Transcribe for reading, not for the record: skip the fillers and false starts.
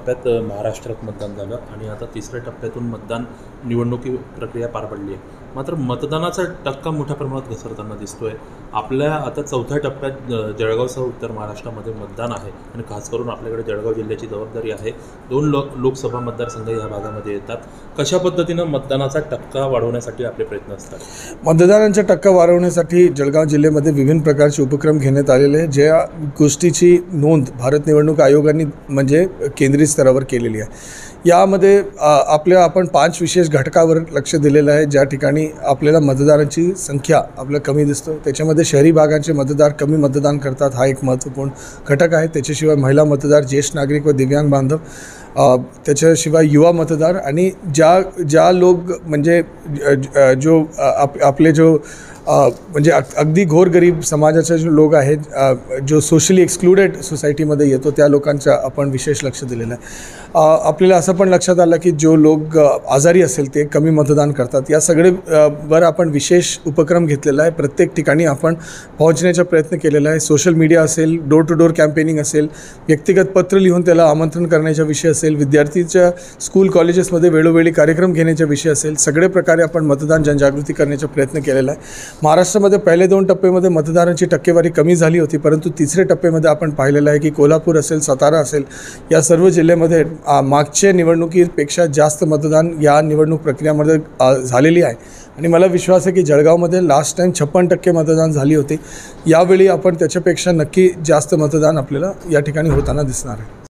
टप्प्यात महाराष्ट्रात मतदान झालं आणि आता तिसऱ्या टप्प्यातून मतदान निवडणुकी प्रक्रिया पार पडली आहे. मात्र मतदानाचा टक्का मोठ्या प्रमाणात घसरताना दिसतोय. आपल्या आता चौथ्या टप्प्यात जळगावसह उत्तर महाराष्ट्रामध्ये मतदान आहे आणि खास करून आपल्याकडे जळगाव जिल्ह्याची जबाबदारी आहे. 2 लोकसभा मतदारसंघ या भागामध्ये येतात. कशा पद्धतीनं मतदानाचा टक्का वाढवण्यासाठी आपले प्रयत्न असतात? मतदारांचा टक्का वाढवण्यासाठी जळगाव जिल्ह्यामध्ये विविध प्रकारचे उपक्रम घेण्यात आलेले आहे. ज्या गोष्टीची नोंद भारत निवडणूक आयोगाने म्हणजे केंद्रीय स्तरावर केलेली आहे. यामध्ये आपण 5 विशेष घटकावर लक्ष दिलेलं आहे. ज्या ठिकाणी आपल्याला मतदारांची संख्या आपल्याला कमी दिसतो, त्याच्यामध्ये शहरी भागांचे मतदार कमी मतदान करतात, हा एक महत्त्वपूर्ण घटक आहे. त्याच्याशिवाय महिला मतदार, ज्येष्ठ नागरिक व दिव्यांग बांधव, त्याच्याशिवाय युवा मतदार आणि ज्या लोक म्हणजे आपले म्हणजे अगदी घोरगरीब समाजाचे जे लोक आहेत, जो सोशली एक्सक्लुडेड सोसायटीमध्ये येतो, त्या लोकांचा आपण विशेष लक्ष दिलेलं आहे. आपल्याला असं पण लक्षात आलं की जो लोक आजारी असेल ते कमी मतदान करतात. या सगळे वर आपण विशेष उपक्रम घेतलेला आहे. प्रत्येक ठिकाणी आपण पोहोचण्याचा प्रयत्न केलेला आहे. सोशल मीडिया असेल, डोर टू डोर कॅम्पेनिंग असेल, व्यक्तिगत पत्र लिहून त्याला आमंत्रण करण्याचा विषय असेल, विद्यार्थीच्या स्कूल कॉलेजेसमध्ये वेळोवेळी कार्यक्रम घेण्याचा विषय असेल, सगळे प्रकारे आपण मतदान जनजागृती करण्याचा प्रयत्न केलेला आहे. महाराष्ट्रामध्ये पहिले 2 टप्प्यामध्ये मतदारांची टक्केवारी कमी झाली होती, परंतु तिसऱ्या टप्प्यामध्ये आपण पाहिलेलं आहे की कोल्हापूर असेल, सातारा असेल, या सर्व जिल्ह्यामध्ये मागच्या निवडणुकीपेक्षा जास्त मतदान या निवडणूक प्रक्रियामध्ये झालेली आहे. आणि मला विश्वास आहे की जळगावमध्ये लास्ट टाईम 56% मतदान झाली होती. यावेळी आपण त्याच्यापेक्षा नक्की जास्त मतदान आपल्याला या ठिकाणी होताना दिसणार आहे.